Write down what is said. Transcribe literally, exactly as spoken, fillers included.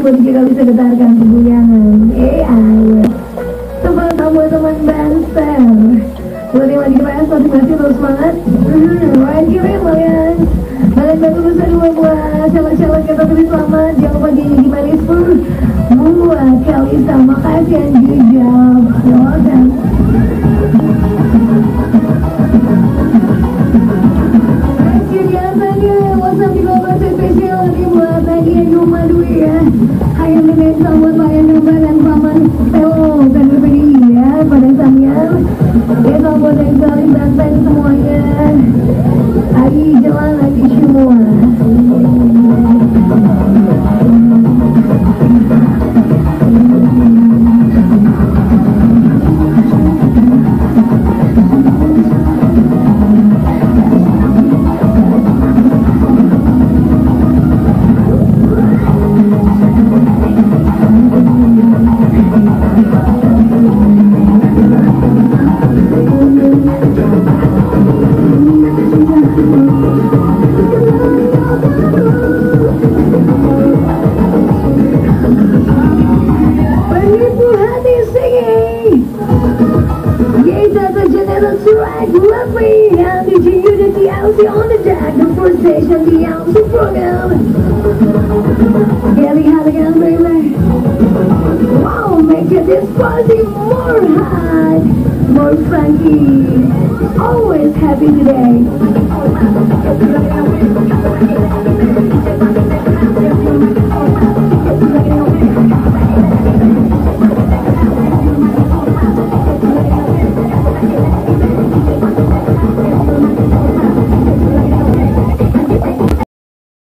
pun juga bisa getarkan kegoyangan. Eh, ayo. Tepuk tangan buat teman Banser. Buat yang lagi keras, masing-masing terus semangat. Hmm, right here, kalian. Balik batu besar dua buat calon-calon kita tulis selamat. Jangan lupa di Manis pun. Buat Kalisa, makasih yang jujur. Welcome. WhatsApp juga masih spesial nih buat bagian rumah Dwi ya. Hai dengan sambut layan rumah dan paman Teo dan berbeda ya pada Samyang. Ya sambut dan saling bantai semuanya. Ayo jalan lagi semua. This party more hot, more funky, always happy today.